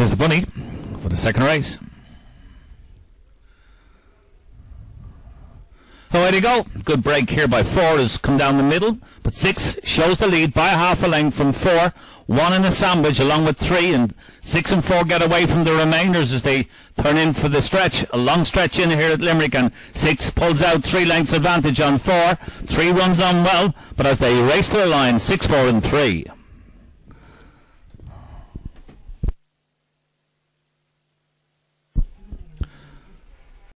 Here's the bunny for the second race. So there you go. Good break here by 4 has come down the middle, but 6 shows the lead by half a length from 4. 1 in a sandwich along with 3, and 6 and 4 get away from the remainders as they turn in for the stretch. A long stretch in here at Limerick, and 6 pulls out 3 lengths advantage on 4. 3 runs on well, but as they race to the line, 6, 4 and 3.